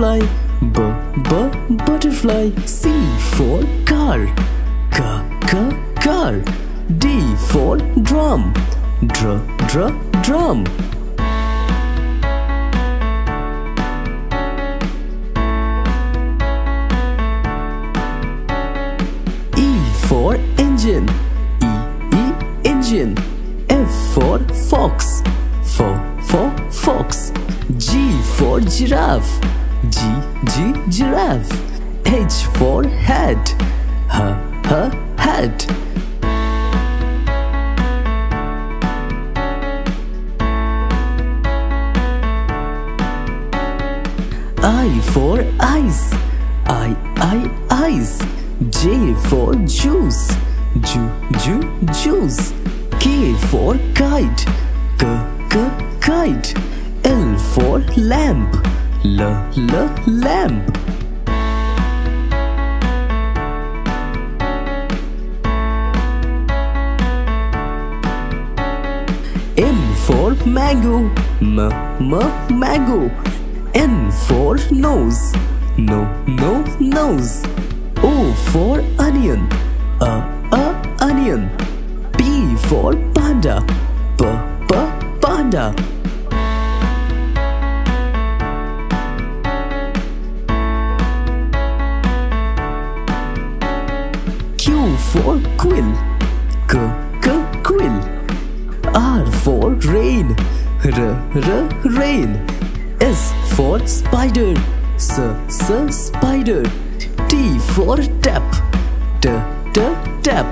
butterfly, butterfly. C for car, car. D for drum, drum. E for engine, engine. F for fox, fox. G for giraffe, giraffe. H for hat, hat. I for ice, ice. J for juice, juice. K for kite, kite. L for lamp, lamp. M for mango, mango. N for nose, nose. O for onion, onion. P for panda, panda. Q for quill, quill. R for rain, rain. S for spider, spider. T for tap, tap.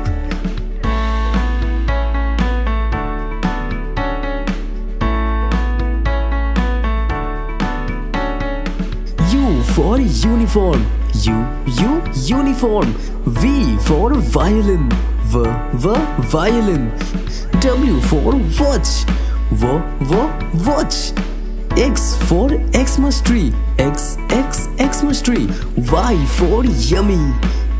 U for uniform, uniform. V for violin, violin. W for watch, watch. X for Xmas tree, Xmas tree. Y for yummy,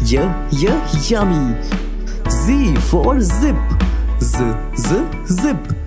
yummy. Z for zip, zip.